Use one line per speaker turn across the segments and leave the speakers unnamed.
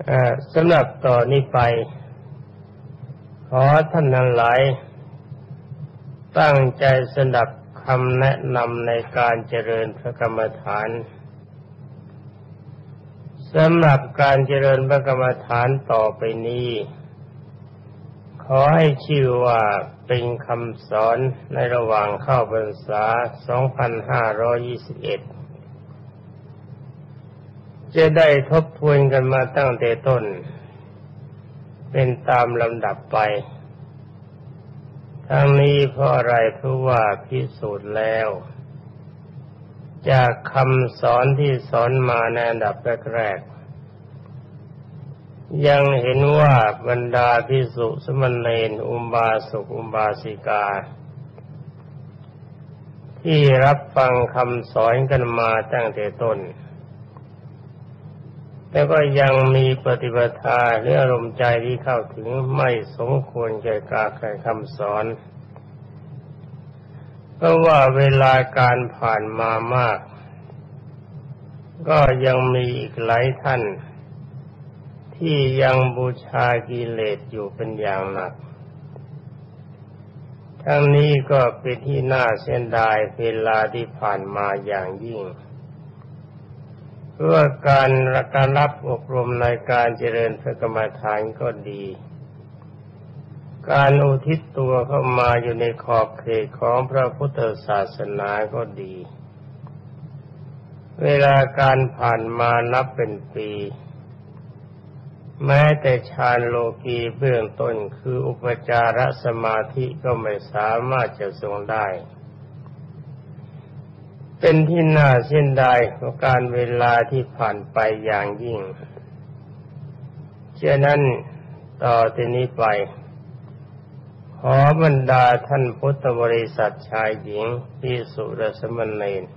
สำหรับต่อนนี้ไปขอท่านทั้งหลายตั้งใจสดับคำแนะนำในการเจริญพระกรรมฐานสำหรับการเจริญพระกรรมฐานต่อไปนี้ขอให้ชื่อว่าเป็นคำสอนในระหว่างเข้าพรรษา 2521 จะได้ทบทวนกันมาตั้งแต่ต้นเป็นตามลำดับไปทั้งนี้เพราะอะไรเพราะว่าพิสูจน์แล้วจากคำสอนที่สอนมาในอันดับแรกๆยังเห็นว่าบรรดาภิกษุสมณเณรอุบาสกอุบาสิกาที่รับฟังคำสอนกันมาตั้งแต่ต้นแต่ก็ยังมีปฏิปทาหรืออารมณ์ใจที่เข้าถึงไม่สมควรแก่การคำสอนเพราะว่าเวลาการผ่านมามากก็ยังมีอีกหลายท่านที่ยังบูชากิเลสอยู่เป็นอย่างหนักทั้งนี้ก็เป็นที่น่าเสียดายเวลาที่ผ่านมาอย่างยิ่งเพื่อการรับอบรมในการเจริญพระกรรมฐานก็ดีการอุทิศตัวเข้ามาอยู่ในขอบเขตของพระพุทธศาสนาก็ดีเวลาการผ่านมานับเป็นปีแม้แต่ฌานโลกีเบื้องต้นคืออุปจารสมาธิก็ไม่สามารถจะทรงได้เป็นที่น่าเสียดายของการเวลาที่ผ่านไปอย่างยิ่งฉะนั้นต่อที่นี้ไปขอบรรดาท่านพุทธบริษัทชายหญิงภิกษุและสมณเณร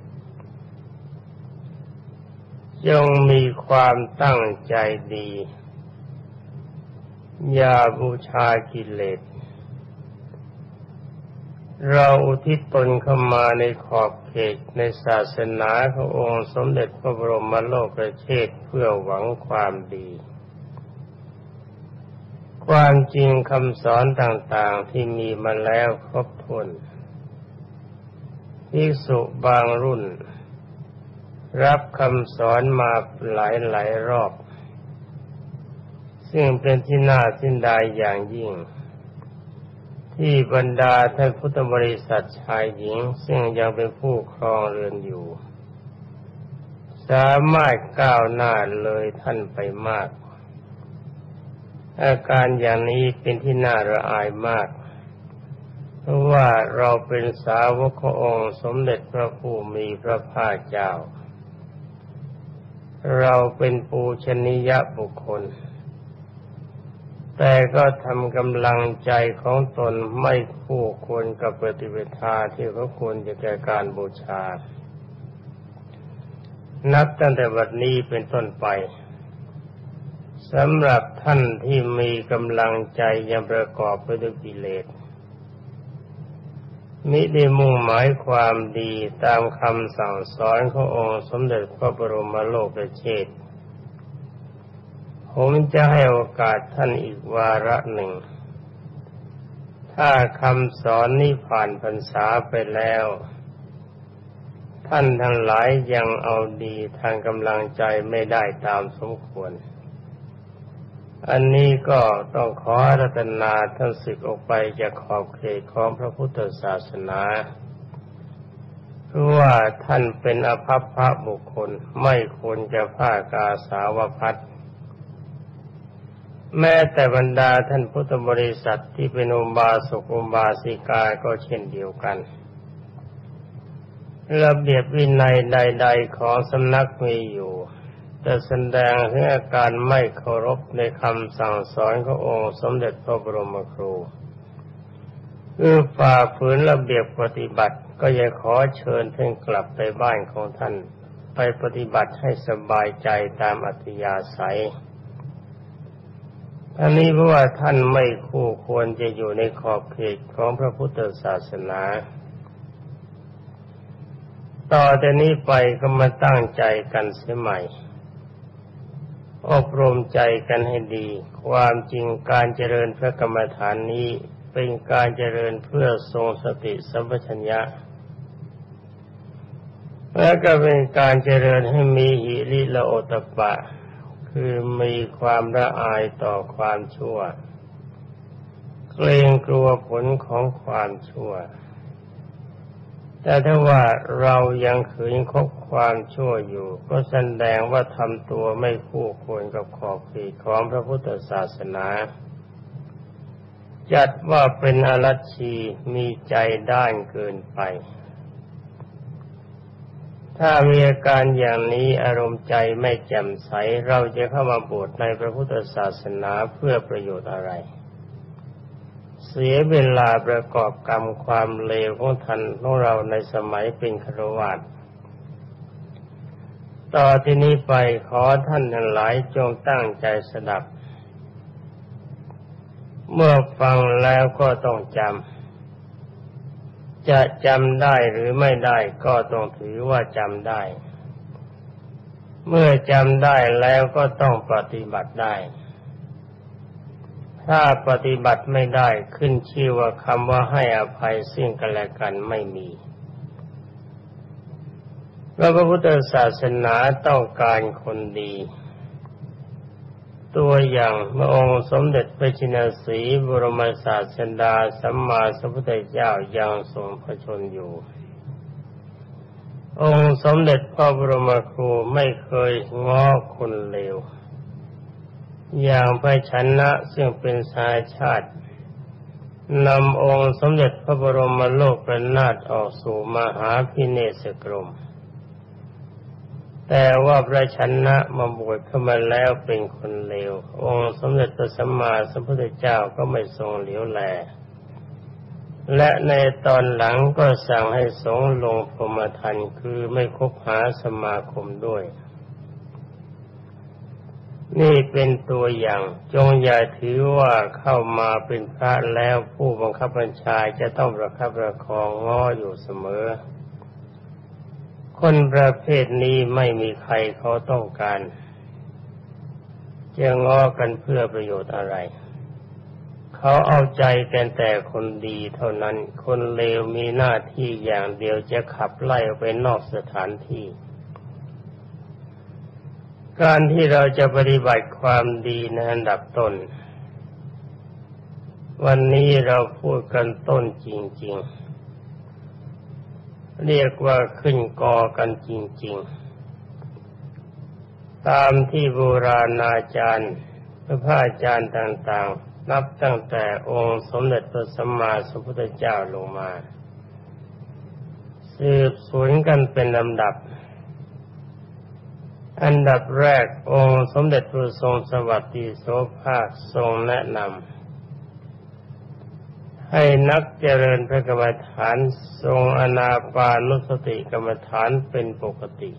จงมีความตั้งใจดีอย่าบูชากิเลสเราอุทิศตนเข้ามาในขอบเขตในศาสนาขององค์สมเด็จพระบรมโลกเชษฐ์เพื่อหวังความดีความจริงคำสอนต่างๆที่มีมาแล้วครบถ้วนภิกษุบางรุ่นรับคำสอนมาหลายรอบซึ่งเป็นที่น่าเสียดายอย่างยิ่งที่บรรดาท่านพุทธบริษัทชายหญิงซึ่งยังเป็นผู้ครองเรือนอยู่สามารถก้าวหน้าเลยท่านไปมากอาการอย่างนี้เป็นที่น่าระอายมากเพราะว่าเราเป็นสาวกขององค์สมเด็จพระผู้มีพระภาคเจ้าเราเป็นปูชนียบุคคลแต่ก็ทำกำลังใจของตนไม่คู่ควรกับปฏิปทาที่เขาควรจะแก่การบูชานับตั้งแต่บัดนี้เป็นต้นไปสำหรับท่านที่มีกำลังใจยังประกอบไปด้วยกิเลสมิได้มุ่งหมายความดีตามคำสั่งสอนขององค์สมเด็จพระบรมโลกเชษฐ์ผมจะให้โอกาสท่านอีกวาระหนึ่งถ้าคำสอนนี้ผ่านพรรษาไปแล้วท่านทั้งหลายยังเอาดีทางกำลังใจไม่ได้ตามสมควรอันนี้ก็ต้องขออาราธนาท่านสึกออกไปจากขอบเขตของพระพุทธศาสนาเพราะว่าท่านเป็นอภัพพะบุคคลไม่ควรจะผ้ากาสาวพัสแม้แต่บรรดาท่านพุทธบริษัทที่เป็นอุบาสกอุบาสิกาก็เช่นเดียวกันระเบียบวินัยใดๆของสำนักมีอยู่แต่แสดงถึงอาการไม่เคารพในคำสั่งสอนขององค์สมเด็จพระบรมครูฝ่าฝืนระเบียบปฏิบัติก็อยากขอเชิญท่านกลับไปบ้านของท่านไปปฏิบัติให้สบายใจตามอัธยาศัยอันนี้เพราะว่าท่านไม่คู่ควรจะอยู่ในขอบเขตของพระพุทธศาสนาต่อแต่นี้ไปก็มาตั้งใจกันเสียใหม่อบรมใจกันให้ดีความจริงการเจริญพระกรรมฐานนี้เป็นการเจริญเพื่อทรงสติสัมปชัญญะและก็เป็นการเจริญให้มีหิริและโอตตัปปะคือมีความละอายต่อความชั่วเกรงกลัวผลของความชั่วแต่ถ้าว่าเรายังขืนคบความชั่วอยู่ก็แสดงว่าทำตัวไม่คู่ควรกับขอบเขตของพระพุทธศาสนาจัดว่าเป็นอรัชชีมีใจด้านเกินไปถ้ามีอาการอย่างนี้อารมณ์ใจไม่แจ่มใสเราจะเข้ามาบวชในพระพุทธศาสนาเพื่อประโยชน์อะไรเสียเวลาประกอบกรรมความเลวของเราในสมัยเป็นฆราวาสต่อที่นี้ไปขอท่านทั้งหลายจงตั้งใจสดับเมื่อฟังแล้วก็ต้องจำจะจำได้หรือไม่ได้ก็ต้องถือว่าจำได้เมื่อจำได้แล้วก็ต้องปฏิบัติได้ถ้าปฏิบัติไม่ได้ขึ้นชื่อว่าคำว่าให้อภัยซึ่งกันและกันไม่มีพระพุทธศาสนาต้องการคนดีตัวอย่างพระองค์สมเด็จพระชินสีห์บรมศาสดาสัมมาสัมพุทธเจ้ายังทรงพระชนอยู่องค์สมเด็จพระบรมครูไม่เคยง้อคนเลวอย่างพระชนะซึ่งเป็นสายชาตินำองค์สมเด็จพระบรมโลกนาถออกสู่มหาพิเนศกรมแต่ว่าพระชนะมาบวชเข้ามาแล้วเป็นคนเลวองค์สมเด็จพระสัมมาสัมพุทธเจ้าก็ไม่ทรงเหลียวแลและในตอนหลังก็สั่งให้สงฆ์ลงพรหมทัณฑ์คือไม่คบหาสมาคมด้วยนี่เป็นตัวอย่างจงอย่าถือว่าเข้ามาเป็นพระแล้วผู้บังคับบัญชาจะต้องประคับประคองง้ออยู่เสมอคนประเภทนี้ไม่มีใครเขาต้องการจะง้อกันเพื่อประโยชน์อะไรเขาเอาใจกันแต่คนดีเท่านั้นคนเลวมีหน้าที่อย่างเดียวจะขับไล่ออกไปนอกสถานที่การที่เราจะปฏิบัติความดีในอันดับต้นวันนี้เราพูดกันต้นจริงๆเรียกว่าขึ้นกอกันจริงๆตามที่โบราณอาจารย์พระอาจารย์ต่างๆนับตั้งแต่องค์สมเด็จพระสัมมาสัมพุทธเจ้าลงมาสืบสวนกันเป็นลำดับอันดับแรกองค์สมเด็จพระทรงสวัสดิโสภาคทรงแนะนำให้นักเจริญพระกรรมฐานทรงอานาปานุสติกรรมฐานเป็นปกติ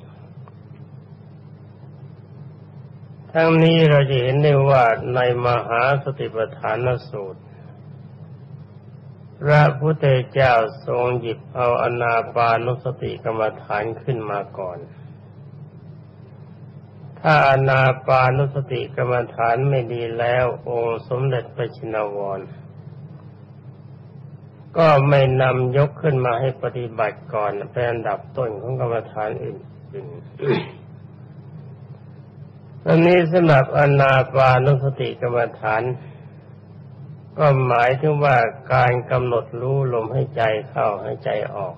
ทั้งนี้เราจะเห็นได้ว่าในมหาสติปัฏฐานสูตรพระพุทธเจ้าทรงหยิบเอาอานาปานุสติกรรมฐานขึ้นมาก่อนถ้าอานาปานุสติกรรมฐานไม่ดีแล้วองค์สมเด็จพระชินวรก็ไม่นำยกขึ้นมาให้ปฏิบัติก่อนเป็นอันดับต้นของกรรมฐานอื่นๆอันนี้สำหรับอานาปานุสติกรรมฐานก็หมายถึงว่าการกำหนดรู้ลมให้ใจเข้าให้ใจออก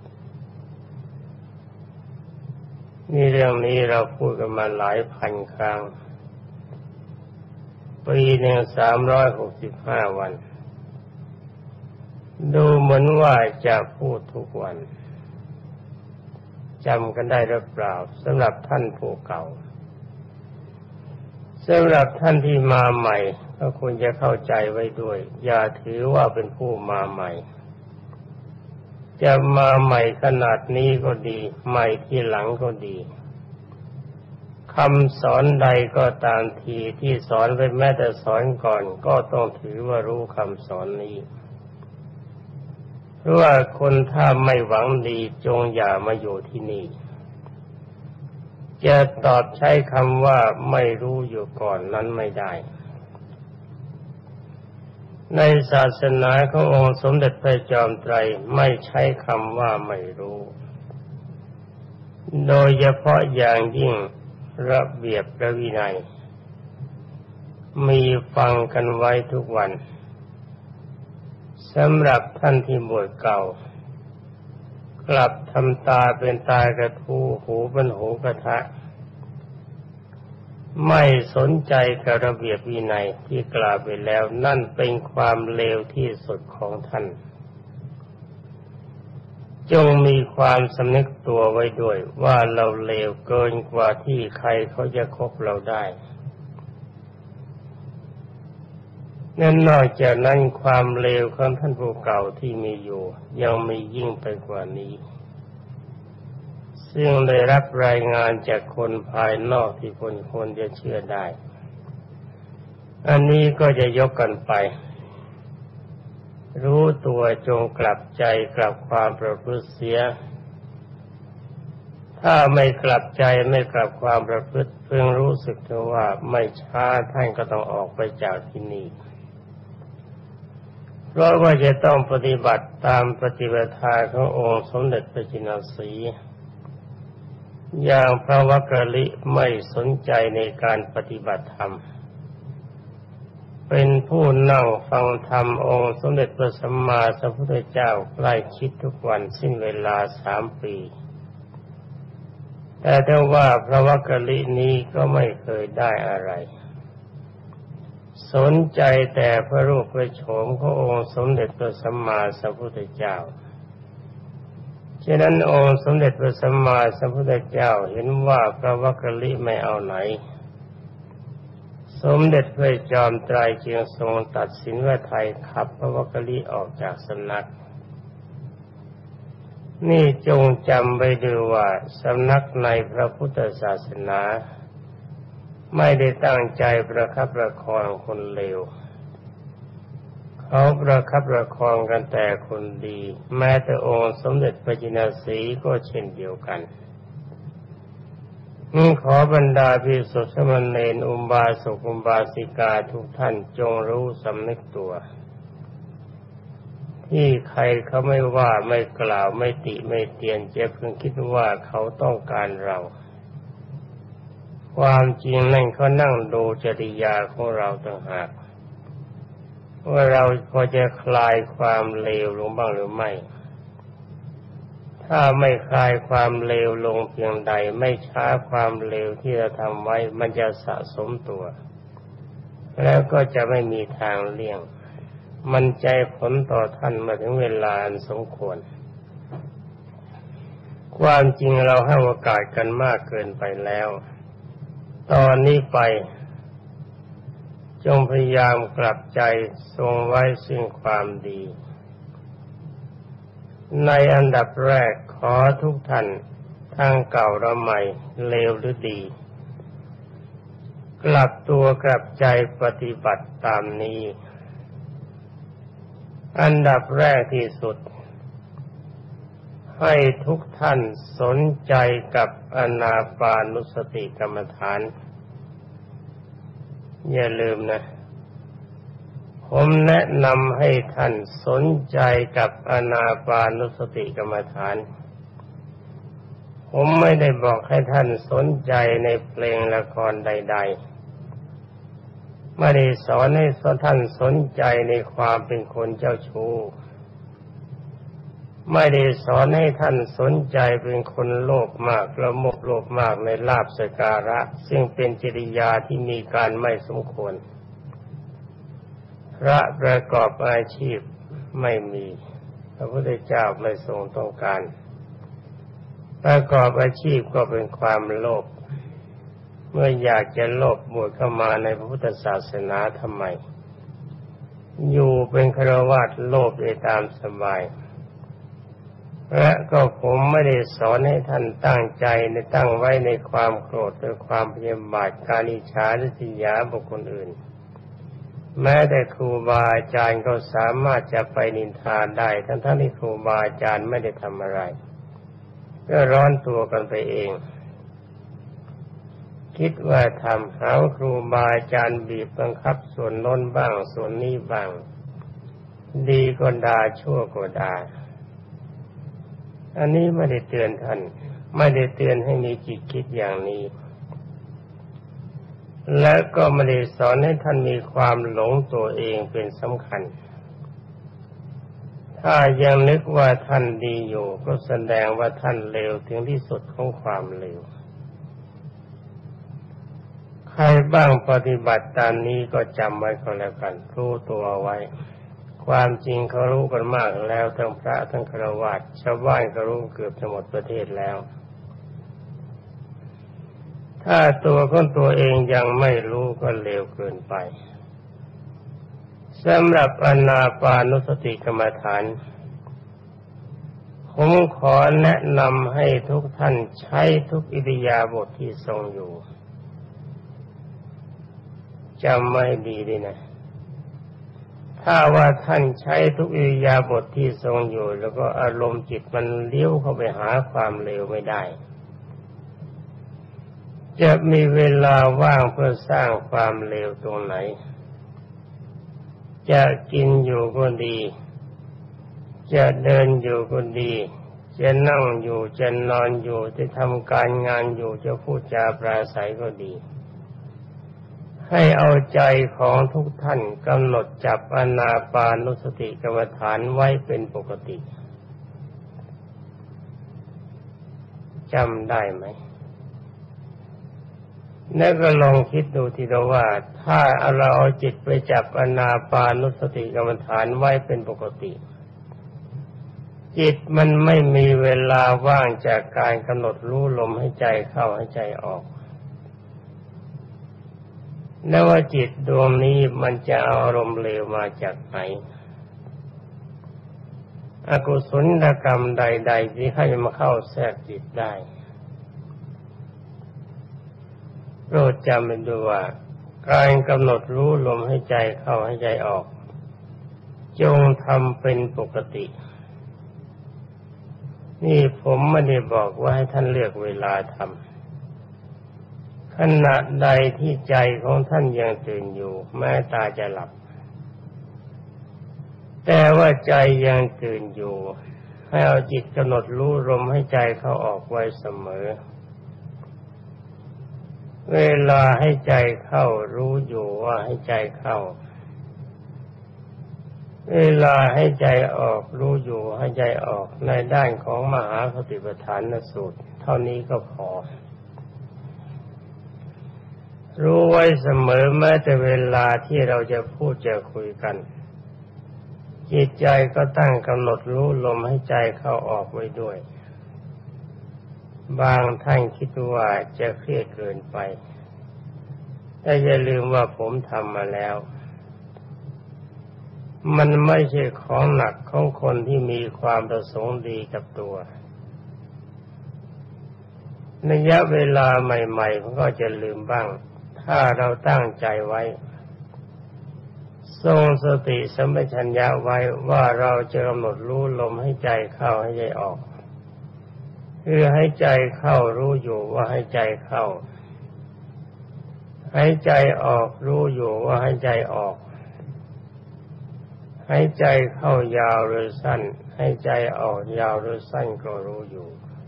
นี่เรื่องนี้เราพูดกันมาหลายพันครั้งปีหนึ่ง365 วันดูเหมือนว่าจะพูดทุกวันจำกันได้หรือเปล่าสำหรับท่านผู้เก่าสำหรับท่านที่มาใหม่ก็ควรจะเข้าใจไว้ด้วยอย่าถือว่าเป็นผู้มาใหม่จะมาใหม่ขนาดนี้ก็ดีใหม่ที่หลังก็ดีคำสอนใดก็ตามทีที่สอนไปแม้แต่สอนก่อนก็ต้องถือว่ารู้คำสอนนี้เพราะว่าคนถ้าไม่หวังดีจงอย่ามาอยู่ที่นี่จะตอบใช้คำว่าไม่รู้อยู่ก่อนนั้นไม่ได้ในศาสนาขององค์สมเด็จพระจอมไตรไม่ใช้คำว่าไม่รู้โดยเฉพาะอย่างยิ่งระเบียบพระวินัยมีฟังกันไว้ทุกวันสำหรับท่านที่บวชเก่ากลับทำตาเป็นตากระทู้หูเป็นหูกระทะไม่สนใจกับระเบียบวินัยที่กล่าวไปแล้วนั่นเป็นความเลวที่สุดของท่านจงมีความสำนึกตัวไว้ด้วยว่าเราเลวเกินกว่าที่ใครเขาจะคบเราได้นั่นนอกจากนั้นความเลวของท่านผู้เก่าที่มีอยู่ยังมียิ่งไปกว่านี้ซึ่งได้รับรายงานจากคนภายนอกที่คนจะเชื่อได้อันนี้ก็จะยกกันไปรู้ตัวจงกลับใจกลับความประพฤติเสียถ้าไม่กลับใจไม่กลับความประพฤติเพิ่งรู้สึกเถอะว่าไม่ช้าท่านก็ต้องออกไปจากที่นี่เพราะว่าจะต้องปฏิบัติตามปฏิปทาขององค์สมเด็จพระจินสีห์อย่างพระวักกลิไม่สนใจในการปฏิบัติธรรมเป็นผู้นั่งฟังธรรมองค์สมเด็จพระสัมมาสัมพุทธเจ้าใกล้ชิดทุกวันสิ้นเวลา3 ปีแต่ถ้าว่าพระวักกลินี้ก็ไม่เคยได้อะไรสนใจแต่พระรูปพระโฉมขององค์สมเด็จพระสัมมาสัมพุทธเจ้าฉะนั้นองค์สมเด็จพระสัมมาสัมพุทธเจ้าเห็นว่าพระวักกลิไม่เอาไหนสมเด็จพระจอมไตรจึงทรงตัดสินว่าไทยขับพระวักกลิออกจากสำนักนี่จงจำไว้ด้วยว่าสำนักในพระพุทธศาสนาไม่ได้ตั้งใจประคับประคองคนเลวเขาประคับประคองกันแต่คนดีแม้แต่องค์สมเด็จพระจินสีห์ก็เช่นเดียวกันขอบรรดาภิกษุสามเณรอุบาสกอุบาสิกาทุกท่านจงรู้สำนึกตัวที่ใครเขาไม่ว่าไม่กล่าวไม่ติไม่เตียนจะเพิ่งคิดว่าเขาต้องการเราความจริงนั่นเขานั่งดูจริยาของเราต่างหากว่าเราพอจะคลายความเลวลงบ้างหรือไม่ถ้าไม่คลายความเลวลงเพียงใดไม่ช้าความเลวที่เราทำไว้มันจะสะสมตัวแล้วก็จะไม่มีทางเลี่ยงมันใจผลต่อท่านมาถึงเวลาอันสมควรความจริงเราให้โอกาสกันมากเกินไปแล้วตอนนี้ไปจงพยายามกลับใจทรงไว้ซึ่งความดีในอันดับแรกขอทุกท่านทั้งเก่าและใหม่เลวหรือดีกลับตัวกลับใจปฏิบัติตามนี้อันดับแรกที่สุดให้ทุกท่านสนใจกับอานาปานุสติกรรมฐานอย่าลืมนะผมแนะนำให้ท่านสนใจกับอานาปานุสติกรรมฐานผมไม่ได้บอกให้ท่านสนใจในเพลงละครใดๆไม่ได้สอนให้ท่านสนใจในความเป็นคนเจ้าชู้ไม่ได้สอนให้ท่านสนใจเป็นคนโลภมากละโมบโลภมากในลาภสักการะซึ่งเป็นจริยาที่มีการไม่สมควรพระประกอบอาชีพไม่มีพระพุทธเจ้าไม่ทรงต้องการประกอบอาชีพก็เป็นความโลภเมื่ออยากจะโลภบวชเข้ามาในพระพุทธศาสนาทำไมอยู่เป็นฆราวาสโลภได้ตามสบายและก็ผมไม่ได้สอนให้ท่านตั้งใจในตั้งไว้ในความโกรธหรือความพยาบาทการอิจฉาริษยาบุคคลอื่นแม้แต่ครูบาอาจารย์ก็สามารถจะไปนินทาได้ทั้งที่ครูบาอาจารย์ไม่ได้ทำอะไรก็ร้อนตัวกันไปเองคิดว่าทำหาครูบาอาจารย์บีบบังคับส่วนโน้นบ้างส่วนนี้บ้างดีก็ด่าชั่วก็ด่าอันนี้ไม่ได้เตือนท่านไม่ได้เตือนให้มีจิตคิดอย่างนี้และก็ไม่ได้สอนให้ท่านมีความหลงตัวเองเป็นสำคัญถ้ายังนึกว่าท่านดีอยู่ก็แสดงว่าท่านเลวถึงที่สุดของความเลวใครบ้างปฏิบัติตามนี้ก็จำไว้ก็แล้วกันรู้ตัวไว้ความจริงเขารู้กันมากแล้วทั้งพระทั้งฆราวาสชาวบ้านก็รู้เกือบจะหมดประเทศแล้วถ้าตัวของตัวเองยังไม่รู้ก็เลวเกินไปสำหรับอานาปานุสติกรรมฐานผมขอแนะนำให้ทุกท่านใช้ทุกอิริยาบถที่ทรงอยู่จำไว้ดีดีนะถ้าว่าท่านใช้ทุกอิริยาบถที่ทรงอยู่แล้วก็อารมณ์จิตมันเลี้ยวเข้าไปหาความเลวไม่ได้จะมีเวลาว่างเพื่อสร้างความเลวตรงไหนจะกินอยู่ก็ดีจะเดินอยู่ก็ดีจะนั่งอยู่จะนอนอยู่จะทำการงานอยู่จะพูดจาปราศัยก็ดีให้เอาใจของทุกท่านกำหนดจับอานาปานุสติกรรมฐานไว้เป็นปกติจำได้ไหมแล้วก็ลองคิดดูทีเดียวว่าถ้าเราเอาจิตไปจับอานาปานุสติกรรมฐานไว้เป็นปกติจิตมันไม่มีเวลาว่างจากการกำหนดรู้ลมให้ใจเข้าให้ใจออกแล้วว่าจิตดวงนี้มันจะเอาอารมณ์เลวมาจากไหนอกุศลกรรมใดๆที่ให้มาเข้าแทรกจิตได้โปรดจำเป็นดูว่าการกำหนดรู้ลมให้ใจเข้าให้ใจออกจงทำเป็นปกตินี่ผมไม่ได้บอกว่าให้ท่านเลือกเวลาทำขณะใดที่ใจของท่านยังตื่นอยู่แม้ตาจะหลับแต่ว่าใจยังตื่นอยู่ให้เอาจิตกำหนดรู้ลมให้ใจเข้าออกไว้เสมอเวลาให้ใจเข้ารู้อยู่ว่าให้ใจเข้าเวลาให้ใจออกรู้อยู่ให้ใจออกในด้านของมหาสติปัฏฐานสูตรเท่านี้ก็พอรู้ไว้เสมอแม้แต่เวลาที่เราจะพูดจะคุยกันจิตใจก็ตั้งกำหนดรู้ลมให้ใจเข้าออกไว้ด้วยบางท่านคิดว่าจะเครียดเกินไปแต่อย่าลืมว่าผมทำมาแล้วมันไม่ใช่ของหนักของคนที่มีความประสงค์ดีกับตัวระยะเวลาใหม่ๆมันก็จะลืมบ้างถ้าเราตั้งใจไว้ทรงสติสัมปชัญญะไว้ว่าเราจะกำหนดรู้ลมให้ใจเข้าให้ใจออกคือให้ใจเข้ารู้อยู่ว่าให้ใจเข้าให้ใจออกรู้อยู่ว่าให้ใจออกให้ใจเข้ายาวหรือสั้นให้ใจออกยาวหรือสั้นก็รู้อยู่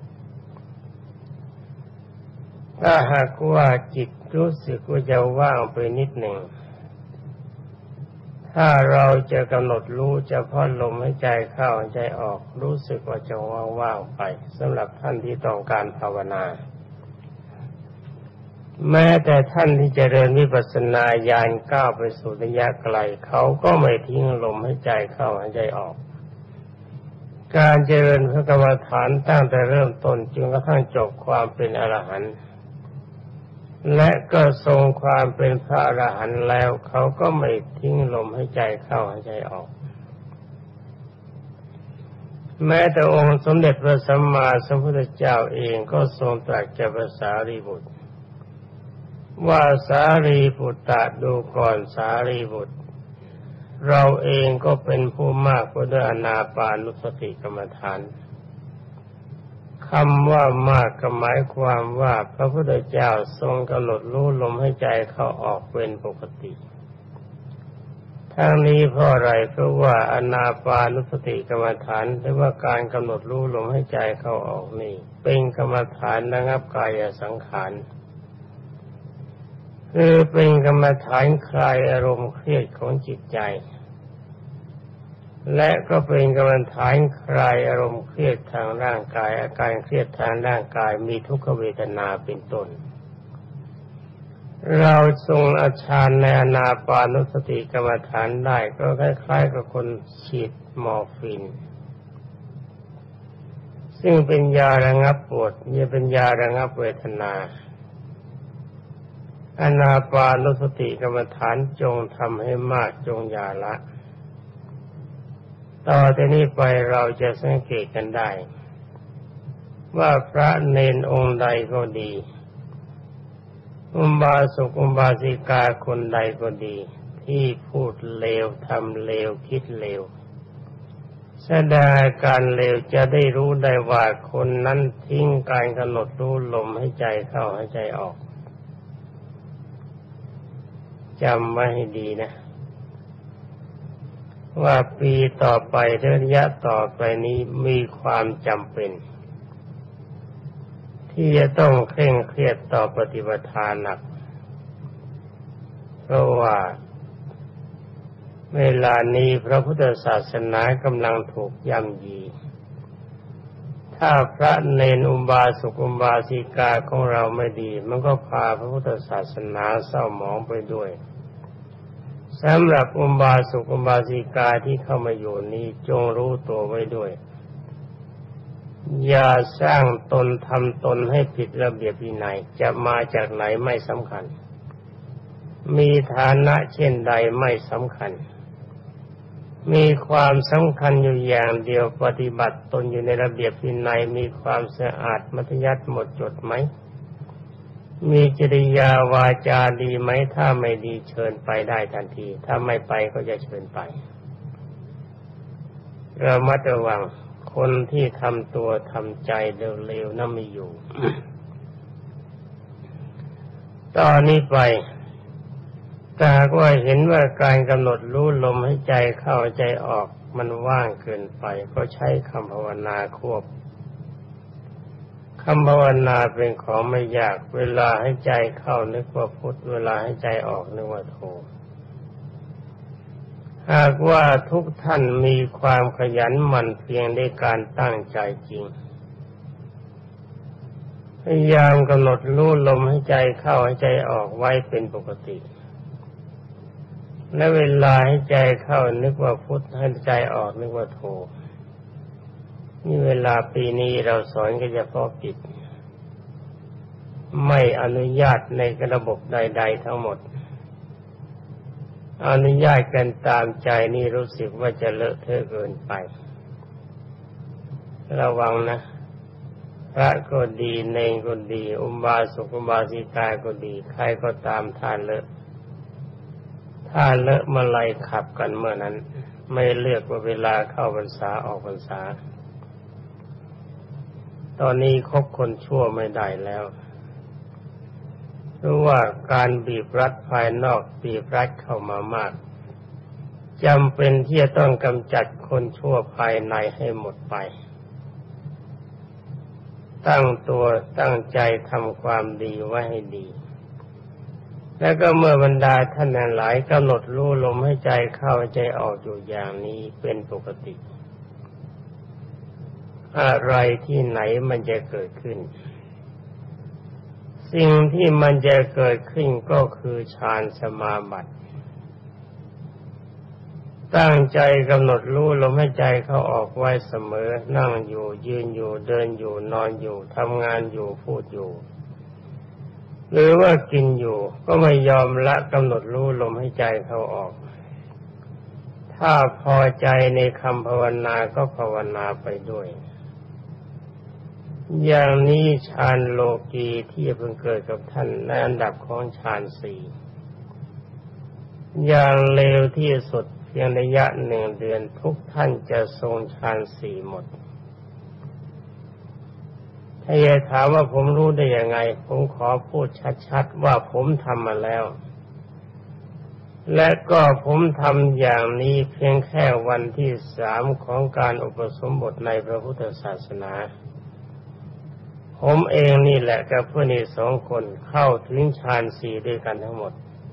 ถ้าหากว่าจิตรู้สึกว่าจะว่างไปนิดหนึ่งถ้าเราจะกำหนดรู้เฉพาะลมให้ใจเข้าใจออกรู้สึกว่าจะว่างๆไปสำหรับท่านที่ต้องการภาวนาแม้แต่ท่านที่เจริญวิปัสสนาญาณก้าวไปสู่ระยะไกลเขาก็ไม่ทิ้งลมให้ใจเข้าให้ใจออกการเจริญพระกรรมฐานตั้งแต่เริ่มต้นจนกระทั่งจบความเป็นอรหันต์และก็ทรงความเป็นพระอรหันต์แล้วเขาก็ไม่ทิ้งลมให้ใจเข้าให้ใจออกแม้แต่องค์สมเด็จพระสัมมาสัมพุทธเจ้าเองก็ทรงตรัสแก่พระสารีบุตรว่าสารีบุตรดูก่อนสารีบุตรเราเองก็เป็นผู้มากไปด้วยอานาปานุสติกรรมฐานคำว่ามากก็หมายความว่าพระพุทธเจ้าทรงกำหนดรู้ลมหายใจเข้าออกเป็นปกติทั้งนี้เพราะอะไรเพราะว่าอานาปานุสติกรรมฐานหรือว่าการกำหนดรู้ลมหายใจเข้าออกนี่เป็นกรรมฐานระงับกายสังขารคือเป็นกรรมฐานคลายอารมณ์เครียดของจิตใจและก็เป็นกรรมฐานคลายอารมณ์เครียดทางร่างกายอาการเครียดทางร่างกายมีทุกขเวทนาเป็นต้นเราทรงอาฌานในอานาปานุสติกรรมฐานได้ก็คล้ายๆกับคนฉีดมอร์ฟีนซึ่งเป็นยาระงับปวดนี่เป็นยาระงับเวทนาอานาปานุสติกรรมฐานจงทำให้มากจงอย่าละต่อจากนี้ไปเราจะสังเกตกันได้ว่าพระเณรองค์ใดก็ดีอุบาสกอุบาสิกาคนใดก็ดีที่พูดเลวทำเลวคิดเลวแสดงอาการเลวจะได้รู้ได้ว่าคนนั้นทิ้งการกำหนดรู้ลมให้ใจเข้าให้ใจออกจำไว้ให้ดีนะว่าปีต่อไประยะต่อไปนี้มีความจำเป็นที่จะต้องเคร่งเครียดต่อปฏิบัติทานหนักเพราะว่าเวลานี้พระพุทธศาสนากำลังถูกย่ำยีถ้าพระเณรอุบาสกอุบาสิกาของเราไม่ดีมันก็พาพระพุทธศาสนาเศร้าหมองไปด้วยสำหรับอุบาสกอุบาสิกาที่เข้ามาอยู่นี้จงรู้ตัวไว้ด้วยอย่าสร้างตนทำตนให้ผิดระเบียบวินัยจะมาจากไหนไม่สำคัญมีฐานะเช่นใดไม่สำคัญมีความสำคัญอยู่อย่างเดียวปฏิบัติตนอยู่ในระเบียบวินัยมีความสะอาดมัธยัสถ์หมดจดไหมมีจริยาวาจาดีไหมถ้าไม่ดีเชิญไปได้ทันทีถ้าไม่ไปก็จะเชิญไประมัดระวังคนที่ทำตัวทำใจเร็วๆนั้นไม่อยู่ ตอนนี้ไปถ้าหากว่าเห็นว่าการกำหนดรู้ลมให้ใจเข้าใจออกมันว่างเกินไปก็ใช้คำภาวนาควบคำภาวนาเป็นของไม่ยากเวลาให้ใจเข้านึกว่าพุทธเวลาให้ใจออกนึกว่าโธหากว่าทุกท่านมีความขยันหมั่นเพียรในการตั้งใจจริงพยายามกำหนดรู้ลมให้ใจเข้าให้ใจออกไว้เป็นปกติและเวลาให้ใจเข้านึกว่าพุทธให้ใจออกนึกว่าโธนี่เวลาปีนี้เราสอนก็เฉพาะกิจไม่อนุญาตในระบบใดๆทั้งหมดอนุญาตกันตามใจนี่รู้สึกว่าจะเลอะเทอะเกินไประวังนะพระก็ดีเณรก็ดีอุบาสกอุบาสิกาก็ดีใครก็ตามถ้าเลอะเมื่อไรขับกันเมื่อนั้นไม่เลือกว่าเวลาเข้าพรรษาออกพรรษาตอนนี้คบคนชั่วไม่ได้แล้วเพราะว่าการบีบรัดภายนอกบีบรัดเข้ามามากจำเป็นที่จะต้องกำจัดคนชั่วภายในให้หมดไปตั้งตัวตั้งใจทำความดีไว้ให้ดีแล้วก็เมื่อบรรดาท่านหลายกำหนดรู้ลมให้ใจเข้าใจออกอยู่อย่างนี้เป็นปกติอะไรที่ไหนมันจะเกิดขึ้นสิ่งที่มันจะเกิดขึ้นก็คือฌานสมาบัติตั้งใจกำหนดรู้ลมให้ใจเข้าออกไว้เสมอนั่งอยู่ยืนอยู่เดินอยู่นอนอยู่ทำงานอยู่พูดอยู่หรือว่ากินอยู่ก็ไม่ยอมละกำหนดรู้ลมให้ใจเข้าออกถ้าพอใจในคำภาวนาก็ภาวนาไปด้วยอย่างนี้ฌานโลกีที่เพิ่งเกิดกับท่านในอันดับของฌานสี่อย่างเร็วที่สุดเพียงระยะ1 เดือนทุกท่านจะทรงฌานสี่หมดถ้าจะถามว่าผมรู้ได้ยังไงผมขอพูดชัดๆว่าผมทำมาแล้วและก็ผมทำอย่างนี้เพียงแค่วันที่3ของการอุปสมบทในพระพุทธศาสนาผมเองนี่แหละกับเพื่อนอีก2 คนเข้าถึงฌาน4ด้วยกันทั้งหมด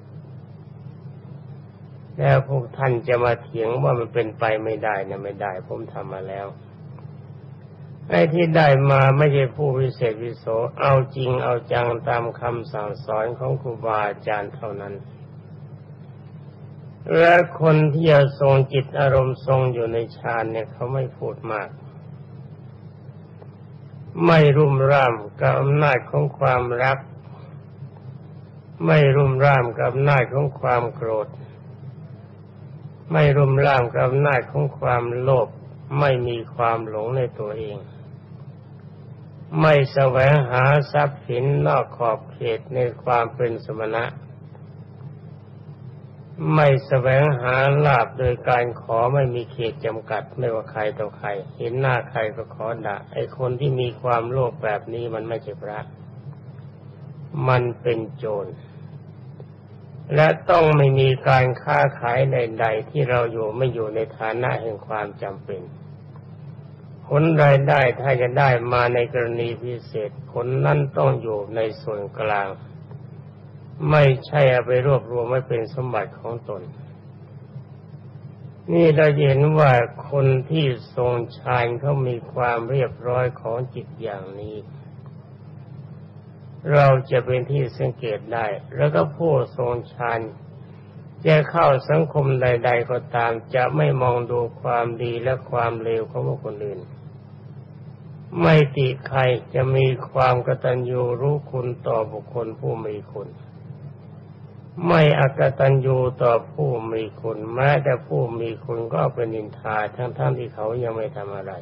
แล้วพวกท่านจะมาเถียงว่ามันเป็นไปไม่ได้นะไม่ได้ผมทำมาแล้วไอ้ที่ได้มาไม่ใช่ผู้วิเศษวิโสเอาจริงเอาจังตามคำสั่งสอนของครูบาอาจารย์เท่านั้นและคนที่จะทรงจิตอารมณ์ทรงอยู่ในฌานเนี่ยเขาไม่พูดมากไม่รุ่มร่ามกับอำนาจของความรักไม่รุ่มร่ามกับอำนาจของความโกรธไม่รุ่มร่ามกับอำนาจของความโลภไม่มีความหลงในตัวเองไม่แสวงหาทรัพย์สินนอกขอบเขตในความเป็นสมณะไม่แสวงหาลาภโดยการขอไม่มีเขตจำกัดไม่ว่าใครต่อใครเห็นหน้าใครก็ขอด่าไอ้คนที่มีความโลภแบบนี้มันไม่ใช่พระมันเป็นโจรและต้องไม่มีการค้าขายใดๆที่เราไม่อยู่ในฐานะแห่งความจำเป็นผลรายได้ถ้าจะได้มาในกรณีพิเศษผลนั้นต้องอยู่ในส่วนกลางไม่ใช่เอาไปรวบรวมไว้เป็นสมบัติของตนนี่เราเห็นว่าคนที่ทรงฌานเขามีความเรียบร้อยของจิตอย่างนี้เราจะเป็นที่สังเกตได้แล้วก็ผู้ทรงฌานจะเข้าสังคมใดๆก็ตามจะไม่มองดูความดีและความเลวของบุคคลอื่นไม่ติใครจะมีความกตัญญูรู้คุณต่อบุคคลผู้มีคุณไม่อกตัญญูต่อผู้มีคุณแม้แต่ผู้มีคุณก็เป็นนินทาทั้งที่เขายังไม่ทำอะไร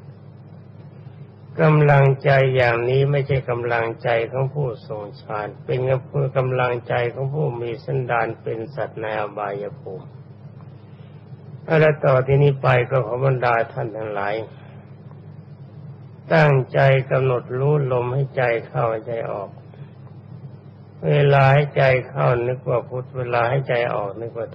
กำลังใจอย่างนี้ไม่ใช่กำลังใจของผู้ทรงฌานเป็นกำลังใจของผู้มีสันดานเป็นสัตว์ในอบายภูมิและต่อที่นี้ไปก็ขอบรรดาท่านทั้งหลายตั้งใจกำหนดรู้ลมให้ใจเข้าใจออกเวลาให้ใจเข้านึกว่าพุทธเวลาให้ใจออกนึกว่าโธ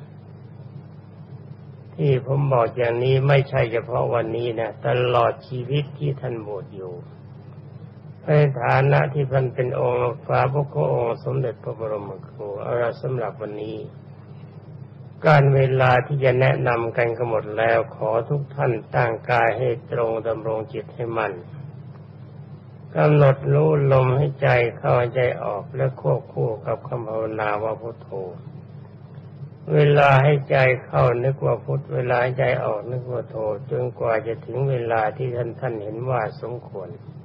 ที่ผมบอกอย่างนี้ไม่ใช่เฉพาะวันนี้นะตลอดชีวิตที่ท่านบวชอยู่ในฐานะที่ท่านเป็นองค์ฟ้าพระโคองค์สมเด็จพระบรมครูเอาละสำหรับวันนี้การเวลาที่จะแนะนำกันก็หมดแล้วขอทุกท่านตั้งกายให้ตรงดำรงจิตให้มั่นกำหนดรู้ลมให้ใจเข้าใจออกและควบคู่กับคำภาวนาว่าพุทโธเวลาให้ใจเข้านึกว่าพุทเวลาให้ใจออกนึกว่าโธจนกว่าจะถึงเวลาที่ท่านเห็นว่าสมควร